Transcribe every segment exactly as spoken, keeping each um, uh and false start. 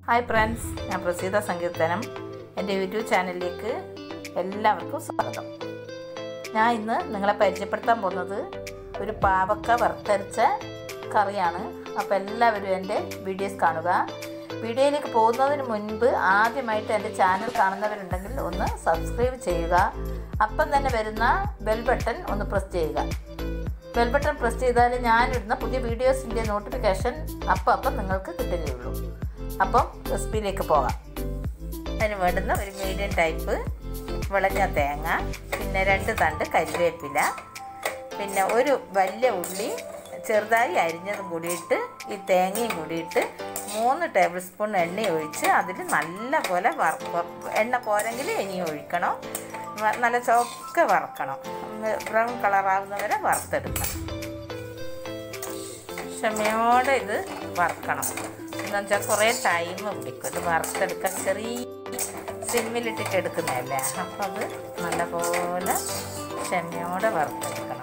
Hi friends, ഞാൻ പ്രസീത സങ്കീർത്തനം. എൻ്റെ യൂട്യൂബ് ചാനലിലേക്ക് എല്ലാവർക്കും സ്വാഗതം. ഞാൻ ഇന്ന് നിങ്ങളെ പരിചയപ്പെടുത്താൻ പോകുന്നത് ഒരു പാവക്ക വറുത്തരച്ച കറിയാണ്. അപ്പോൾ എല്ലാവരും എൻ്റെ വീഡിയോസ് കാണുക. വീഡിയോയിലേക്ക് പോകുന്നതിന് മുൻപ് ആദ്യമായിട്ട് എൻ്റെ ചാനൽ കാണുന്നവരുണ്ടെങ്കിൽ ഒന്ന് സബ്സ്ക്രൈബ് ചെയ്യുക. അപ്പം തന്നെ വരുന്ന ബെൽ ബട്ടൺ ഒന്ന് പ്രസ് ചെയ്യുക. ബെൽ ബട്ടൺ പ്രസ് ചെയ്താൽ ഞാനിടുന്ന പുതിയ വീഡിയോസിൻ്റെ നോട്ടിഫിക്കേഷൻ അപ്പം അപ്പം നിങ്ങൾക്ക് കിട്ടുകയുള്ളൂ. അപ്പം റെസിപ്പിയിലേക്ക് പോകാം. അതിന് വേണ്ടുന്ന ഒരു മീഡിയം ടൈപ്പ് വിളഞ്ഞ തേങ്ങ, പിന്നെ രണ്ട് തണ്ട് കരിവേപ്പില, പിന്നെ ഒരു വലിയ ഉള്ളി ചെറുതായി അരിഞ്ഞതും കൂടിയിട്ട് ഈ തേങ്ങയും കൂടിയിട്ട് മൂന്ന് ടേബിൾ സ്പൂൺ എണ്ണ ഒഴിച്ച് അതിൽ നല്ല പോലെ വറുക്ക. എണ്ണ പോരെങ്കിൽ ഇനിയും ഒഴിക്കണം. നല്ല ചൊക്കെ വറുക്കണം. ബ്രൗൺ കളറാവുന്നവരെ വറുത്തെടുക്കണം. ക്ഷമയോടെ ഇത് വറുക്കണം. എന്താണെന്ന് വെച്ചാൽ കുറേ ടൈം പിടിക്കും ഇത് വറുത്തെടുക്കാൻ. ചെറിയ സിമ്മിലിട്ടിട്ട് എടുക്കുന്നതല്ലേ, അപ്പം അത് നല്ലപോലെ ക്ഷമയോടെ വറുത്തെടുക്കണം.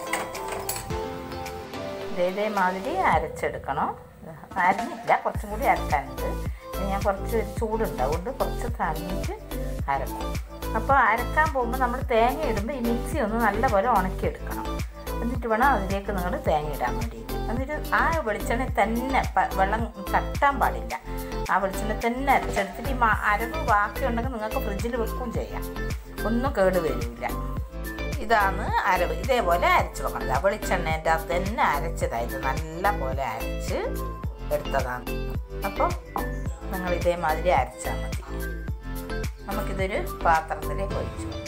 ഇതേമാതിരി അരച്ചെടുക്കണം. അരിഞ്ഞില്ല, കുറച്ചും കൂടി അരക്കാനുണ്ട്. ഞാൻ കുറച്ച് ചൂടുണ്ട്, അതുകൊണ്ട് കുറച്ച് തണിഞ്ഞിട്ട് അരക്കും. അപ്പോൾ അരക്കാൻ പോകുമ്പോൾ നമ്മൾ തേങ്ങ ഇടുമ്പോൾ ഈ മിക്സി ഒന്ന് നല്ലപോലെ ഉണക്കിയെടുക്കണം. എന്നിട്ട് വേണം അതിലേക്ക് നിങ്ങൾ തേങ്ങ ഇടാൻ വേണ്ടിയിട്ട്. എന്നിട്ട് ആ വെളിച്ചെണ്ണ തന്നെ വെള്ളം തട്ടാൻ പാടില്ല. ആ വെളിച്ചെണ്ണ തന്നെ അരച്ചെടുത്തിട്ട് ഈ അരവ് ബാക്കിയുണ്ടെങ്കിൽ നിങ്ങൾക്ക് ഫ്രിഡ്ജിൽ വെക്കുകയും ചെയ്യാം, ഒന്നും കേട് വരില്ല. ഇതാണ് അരവ്. ഇതേപോലെ അരച്ച് വെക്കണം. ആ വെളിച്ചെണ്ണേൻ്റെ അത് തന്നെ അരച്ചതായത് നല്ല പോലെ അരച്ച് എടുത്തതാണ്. അപ്പോൾ നിങ്ങൾ ഇതേമാതിരി അരച്ചാൽ മതി. നമുക്കിതൊരു പാത്രത്തിലേക്ക് ഒഴിച്ചു വെക്കാം.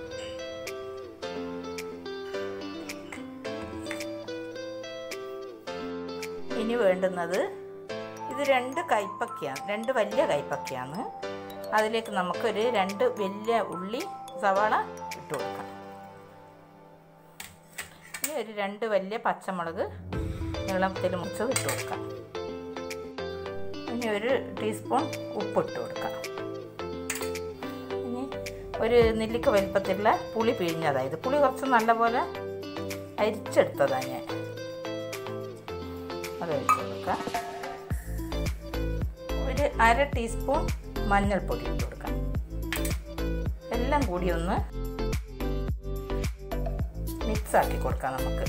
ഇനി വേണ്ടുന്നത് ഇത് രണ്ട് കൈപ്പക്കയാണ്, രണ്ട് വലിയ കൈപ്പക്കയാണ്. അതിലേക്ക് നമുക്കൊരു രണ്ട് വലിയ ഉള്ളി സവാള ഇട്ട് കൊടുക്കാം. ഇനി ഒരു രണ്ട് വലിയ പച്ചമുളക് നീളത്തിൽ മുറിച്ചത് ഇട്ട് കൊടുക്കാം. ഇനി ഒരു ടീസ്പൂൺ ഉപ്പിട്ട് കൊടുക്കാം. ഇനി ഒരു നെല്ലിക്ക വലിപ്പത്തിലുള്ള പുളി പിഴിഞ്ഞതായത്. പുളി കുറച്ച് നല്ലപോലെ അരിച്ചെടുത്തതാണ് ഞാൻ. അത് ഒഴിച്ച് കൊടുക്കാം. ഒരു അര ടീസ്പൂൺ മഞ്ഞൾപ്പൊടി ഇട്ട് കൊടുക്കാം. എല്ലാം കൂടി ഒന്ന് മിക്സാക്കി കൊടുക്കാം. നമുക്ക്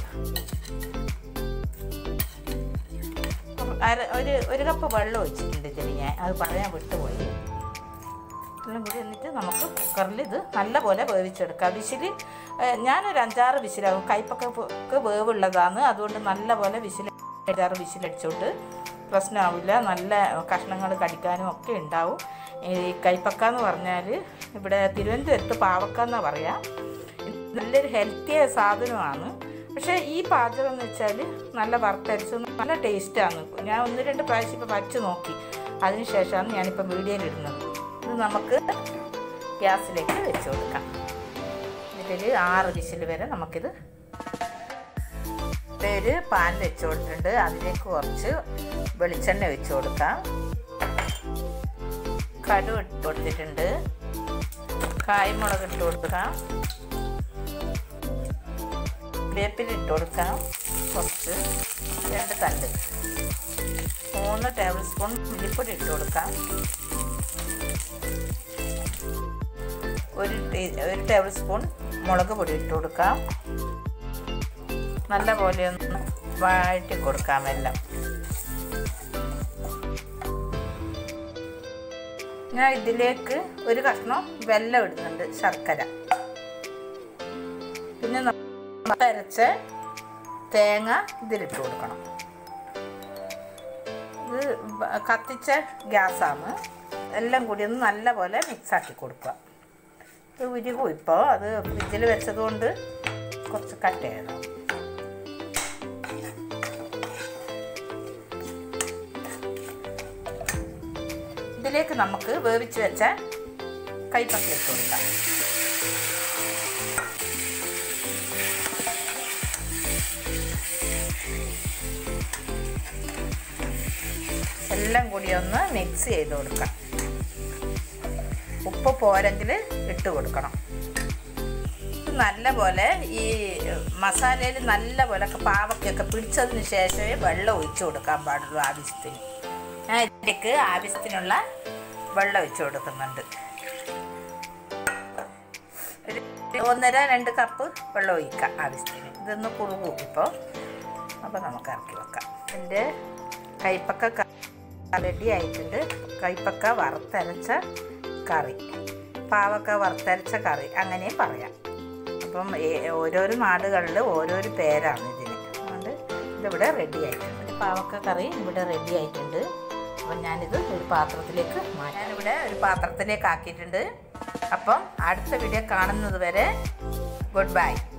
അര ഒരു ഒരു കപ്പ് വെള്ളം ഒഴിച്ചിട്ടുണ്ട് ഇതിൽ ഞാൻ, അത് പറയാൻ വിട്ടുപോയി. എല്ലാം കൂടി എന്നിട്ട് നമുക്ക് കുക്കറിൽ ഇത് നല്ലപോലെ വേവിച്ചെടുക്കാം. വിസിൽ ഞാനൊരു അഞ്ചാറ് വിസിലാകും. കയ്പൊക്കെ വേവുള്ളതാണ്, അതുകൊണ്ട് നല്ലപോലെ വിസിൽ അഞ്ചാറ് വിസിലടിച്ചോട്ട് പ്രശ്നമാവില്ല. നല്ല കഷ്ണങ്ങൾ കടിക്കാനും ഒക്കെ ഉണ്ടാവും. ഈ കൈപ്പക്ക എന്ന് പറഞ്ഞാൽ ഇവിടെ തിരുവനന്തപുരത്ത് പാവക്ക എന്നാണ് പറയാം. നല്ലൊരു ഹെൽത്തിയായ സാധനമാണ്. പക്ഷേ ഈ പാചകം എന്ന് വെച്ചാൽ നല്ല വറുത്തരച്ച് നല്ല ടേസ്റ്റാണ്. ഞാൻ ഒന്ന് രണ്ട് പ്രാവശ്യം ഇപ്പോൾ വച്ച് നോക്കി, അതിന് ശേഷമാണ് ഞാനിപ്പോൾ വീഡിയോയിലിടുന്നത്. ഇത് നമുക്ക് ഗ്യാസിലേക്ക് വെച്ച് കൊടുക്കാം. ഇതിൽ ആറ് വിസിൽ വരെ നമുക്കിത്. ഒരു പാൻ വെച്ച് കൊടുത്തിട്ടുണ്ട്. അതിലേക്ക് കുറച്ച് വെളിച്ചെണ്ണ ഒഴിച്ച് കൊടുക്കാം. കടുക് ഇട്ട് കൊടുത്തിട്ടുണ്ട്. കായ്മുളക് ഇട്ട് കൊടുക്കാം. വേപ്പില ഇട്ട് കൊടുക്കാം. കുറച്ച് രണ്ട് തണ്ട്. മൂന്ന് ടേബിൾ സ്പൂൺ മല്ലിപ്പൊടി ഇട്ട് കൊടുക്കാം. ഒരു ടീ ഒരു ടേബിൾ സ്പൂൺ മുളക് പൊടി ഇട്ട് കൊടുക്കാം. നല്ല പോലെ ഒന്ന് വഴറ്റി കൊടുക്കാം എല്ലാം. ഞാൻ ഇതിലേക്ക് ഒരു കഷ്ണം വെല്ലം ഇടുന്നുണ്ട്, ശർക്കര. പിന്നെ അരച്ച തേങ്ങ ഇതിലിട്ട് കൊടുക്കണം. ഇത് കത്തിച്ച ഗ്യാസാണ്. എല്ലാം കൂടി ഒന്ന് നല്ല പോലെ മിക്സാക്കി കൊടുക്കുക. ഇത് ഉരുകും. ഇപ്പോൾ അത് ഫ്രിഡ്ജിൽ വെച്ചതുകൊണ്ട് കുറച്ച് കട്ട് ചെയ്യണം. ഇതിലേക്ക് നമുക്ക് വേവിച്ച് വെച്ച കൈപ്പക്ക ഇട്ട് കൊടുക്കാം. എല്ലാം കൂടി ഒന്ന് മിക്സ് ചെയ്ത് കൊടുക്കാം. ഉപ്പ് പോരെങ്കിൽ ഇട്ട് കൊടുക്കണം. നല്ല പോലെ ഈ മസാലയിൽ നല്ല പോലെ പാവക്കൊക്കെ പിടിച്ചതിന് ശേഷമേ വെള്ളം ഒഴിച്ചു കൊടുക്കാൻ പാടുള്ളൂ ആവശ്യത്തിന്. ഞാൻ ഇതിലേക്ക് ആവശ്യത്തിനുള്ള വെള്ളം ഒഴിച്ചു കൊടുക്കുന്നുണ്ട്. ഒരു ഒന്നര രണ്ട് കപ്പ് വെള്ളം ഒഴിക്കാം ആവശ്യത്തിന്. ഇതൊന്ന് കുറുകും ഇപ്പോൾ. അപ്പോൾ നമുക്ക് ഇറക്കി വെക്കാം. എൻ്റെ കൈപ്പക്ക റെഡി ആയിട്ടുണ്ട്. കൈപ്പക്ക വറുത്തരച്ച കറി, പാവക്ക വറുത്തരച്ച കറി അങ്ങനെ പറയാം. അപ്പം ഓരോരോ നാടുകളിൽ ഓരോരോ പേരാണ് ഇതിന്. അതുകൊണ്ട് ഇതിവിടെ റെഡി ആയിട്ടുണ്ട്. പാവക്ക കറി ഇവിടെ റെഡി ആയിട്ടുണ്ട്. അപ്പം ഞാനിത് ഒരു പാത്രത്തിലേക്ക് മാറ്റാം. ഞാനിവിടെ ഒരു പാത്രത്തിലേക്ക് ആക്കിയിട്ടുണ്ട്. അപ്പം അടുത്ത വീഡിയോ കാണുന്നത് വരെ ഗുഡ് ബൈ.